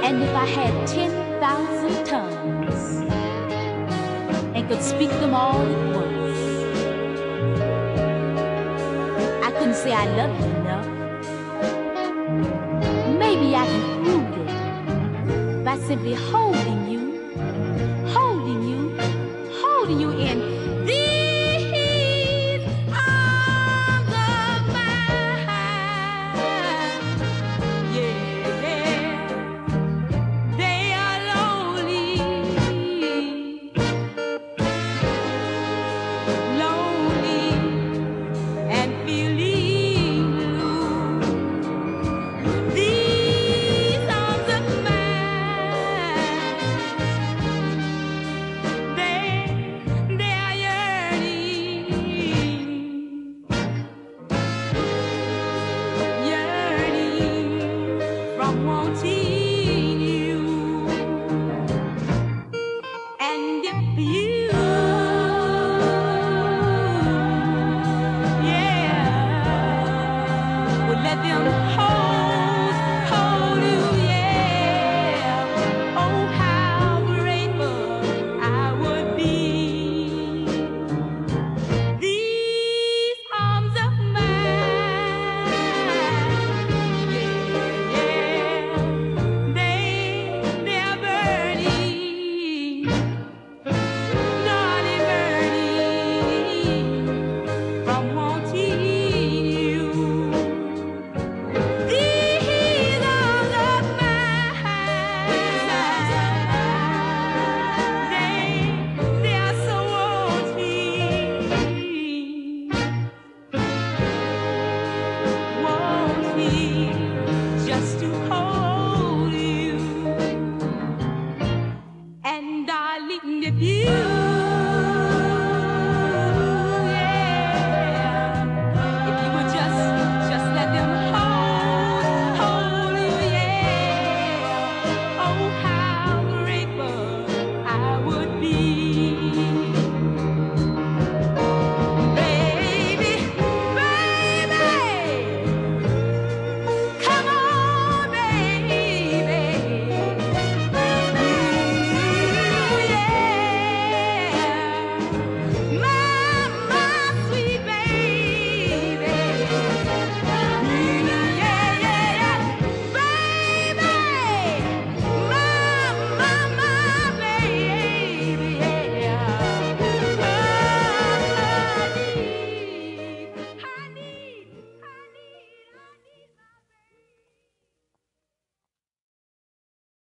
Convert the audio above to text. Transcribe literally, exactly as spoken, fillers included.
And if I had ten thousand tongues and could speak them all at once, I couldn't say I love you enough. Maybe I can prove it by simply holding you, holding you, holding you in these arms of mine. Yeah, they are lonely, lonely, and feeling blue. These arms of mine, they, they are yearning, yearning from wanting